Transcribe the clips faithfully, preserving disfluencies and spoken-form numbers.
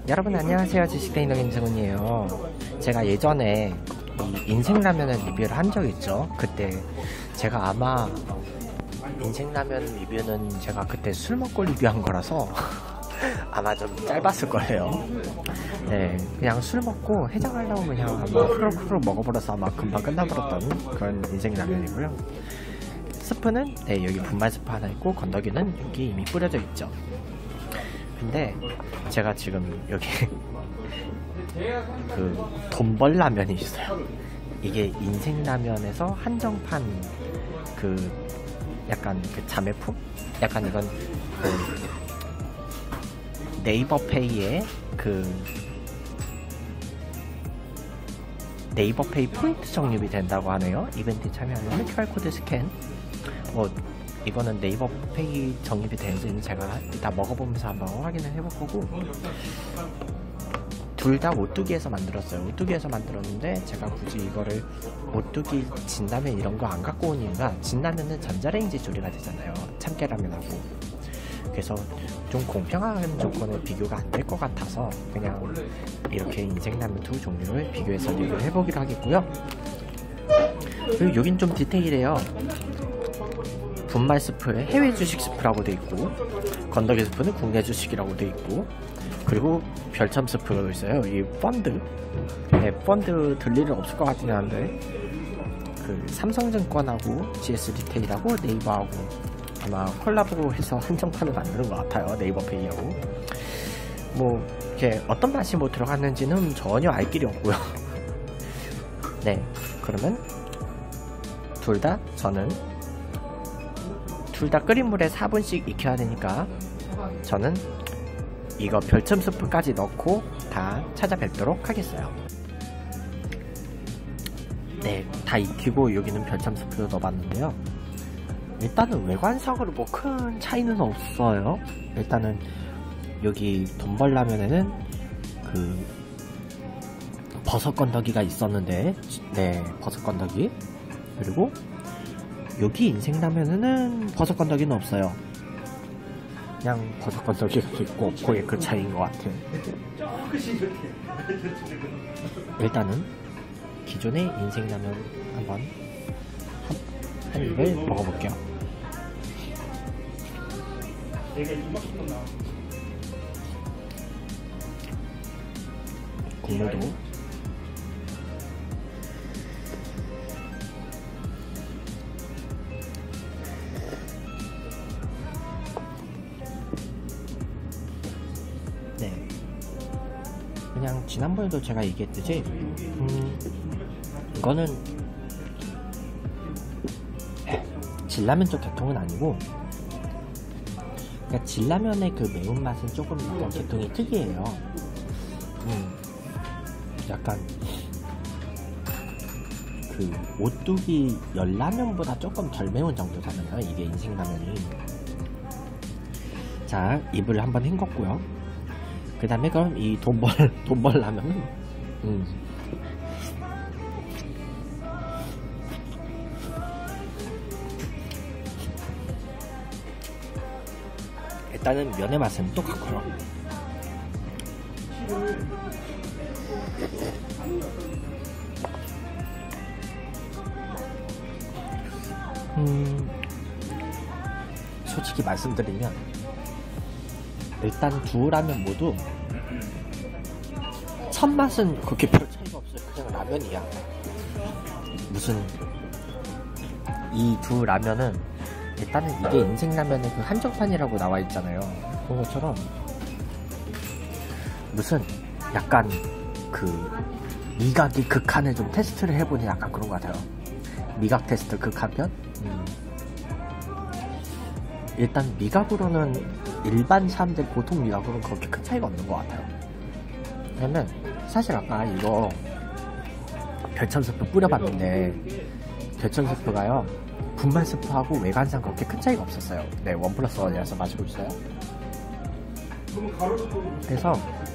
여러분 안녕하세요. 지식데이너 김승훈이에요. 제가 예전에 이 인생라면을 리뷰를 한 적 있죠. 그때 제가 아마 인생라면 리뷰는 제가 그때 술 먹고 리뷰한 거라서 아마 좀 짧았을 거예요. 네, 그냥 술 먹고 해장하려고 그냥 아마 후루후루 먹어버려서 아마 금방 끝나버렸던 그런 인생라면이고요. 스프는 네, 여기 분말 스프 하나 있고 건더기는 여기 이미 뿌려져 있죠. 근데 제가 지금 여기 그 돈벌라면이 있어요. 이게 인생라면에서 한정판 그 약간 그 자매품? 약간 이건 그 네이버페이에 그 네이버페이 포인트 적립이 된다고 하네요. 이벤트 참여하면 큐알코드 스캔. 뭐 이거는 네이버페이 적립이 되는지는 제가 이따 먹어보면서 한번 확인을 해볼 거고, 둘 다 오뚜기에서 만들었어요. 오뚜기에서 만들었는데 제가 굳이 이거를 오뚜기 진라면 이런 거 안 갖고 온 이유가, 진라면은 전자레인지 조리가 되잖아요. 참깨라면하고. 그래서 좀 공평한 조건에 비교가 안 될 것 같아서 그냥 이렇게 인생라면 두 종류를 비교해서 리뷰를 해보기로 하겠고요. 그리고 여긴 좀 디테일해요. 분말 스프에 해외 주식 스프라고 돼 있고, 건더기 스프는 국내 주식이라고 돼 있고, 그리고 별첨 스프가 있어요. 이 펀드, 네, 펀드 들 일은 없을 것 같긴 한데, 그 삼성증권하고 지에스 리테일하고 네이버하고 아마 콜라보 해서 한정판을 만드는 것 같아요. 네이버페이하고. 뭐 이렇게 어떤 맛이 뭐 들어갔는지는 전혀 알 길이 없고요. 네, 그러면 둘 다 저는 둘 다 끓인 물에 사 분씩 익혀야 되니까 저는 이거 별첨 스프까지 넣고 다 찾아뵙도록 하겠어요. 네, 다 익히고 여기는 별첨 스프도 넣어봤는데요. 일단은 외관상으로 뭐 큰 차이는 없어요. 일단은 여기 돈벌라면에는 그 버섯 건더기가 있었는데, 네, 버섯 건더기. 그리고 여기 인생라면에는 버섯 건더기는 없어요. 그냥 버섯 건더기가 있고 없고의 그 차이인 것 같아요. 일단은 기존의 인생라면 한번 한, 한 입을 먹어볼게요. 국물도 네, 그냥 지난번에도 제가 얘기했듯이 음, 이거는 진라면 쪽 계통은 아니고, 그러니까 진라면의 그 매운맛은 조금 약간 계통이 특이해요. 음, 약간 그 오뚜기 열라면보다 조금 덜 매운 정도잖아요, 이게 인생라면이. 자, 입을 한번 헹궜고요. 그 다음에 그럼 이 돈벌 돈벌라면은 음. 일단은 면의 맛은 똑같고요. 음, 솔직히 말씀드리면 일단 두 라면 모두 첫 맛은 그렇게 별 차이가 없어요. 그냥 라면이야. 무슨 이 두 라면은 일단은 이게 인생라면의 그 한정판이라고 나와 있잖아요. 그런 것처럼 무슨 약간 그 미각이 극한을 좀 테스트를 해보니 약간 그런 것 같아요. 미각 테스트 극한편? 음. 일단 미각으로는 일반 사람들 보통 미각으로는 그렇게 큰 차이가 없는 것 같아요. 왜냐면 사실 아까 이거 별첨 스프 뿌려봤는데 별첨 스프가요 분말 스프하고 외관상 그렇게 큰 차이가 없었어요. 네, 원 플러스 원이라서 마시고 있어요. 그래서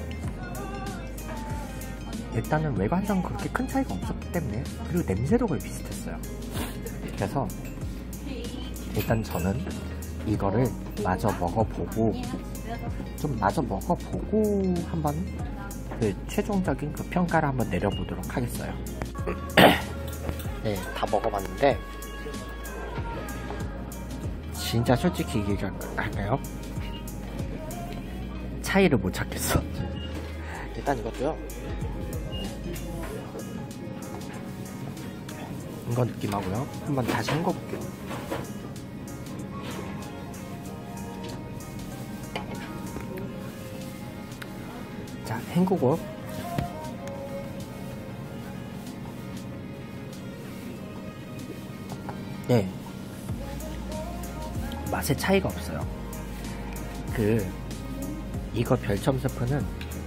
일단은 외관상 그렇게 큰 차이가 없었기 때문에, 그리고 냄새도 거의 비슷했어요. 그래서 일단 저는 이거를 마저 먹어보고 좀 마저 먹어보고 한번 그 최종적인 그 평가를 한번 내려보도록 하겠어요. 네, 다 먹어봤는데 진짜 솔직히 얘기할까요? 차이를 못 찾겠어. 일단 이것도요, 이거 느낌하고요, 한번 다시 헹궈볼게요. 자, 헹구고 네, 맛의 차이가 없어요. 그 이거 별첨 스프는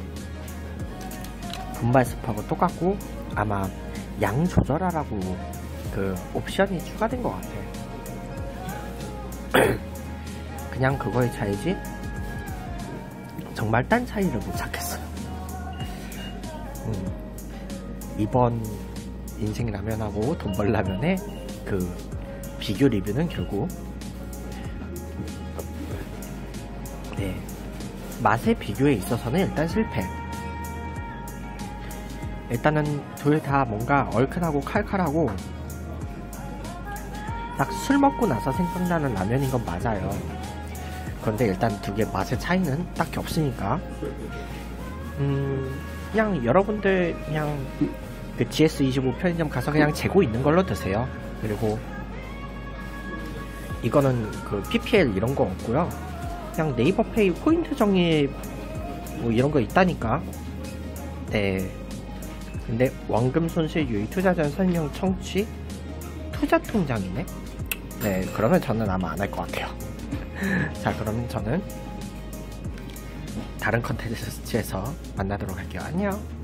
분말 스프하고 똑같고 아마 양 조절하라고 그 옵션이 추가된 것 같아. 그냥 그거의 차이지 정말 딴 차이를 못 찾겠어요. 음, 이번 인생라면하고 돈벌라면의 그 비교 리뷰는 결국 네, 맛의 비교에 있어서는 일단 실패. 일단은 둘 다 뭔가 얼큰하고 칼칼하고 딱 술 먹고 나서 생각나는 라면인 건 맞아요. 그런데 일단 두 개 맛의 차이는 딱히 없으니까 음 그냥 여러분들 그냥 그 지에스 이십오 편의점 가서 그냥 재고 있는 걸로 드세요. 그리고 이거는 그 피피엘 이런 거 없고요. 그냥 네이버페이 포인트 정의 뭐 이런 거 있다니까. 네. 근데 원금 손실 유의 투자 전 설명 청취 투자 통장이네. 네, 그러면 저는 아마 안 할 것 같아요. 자, 그러면 저는 다른 컨텐츠에서 만나도록 할게요. 안녕.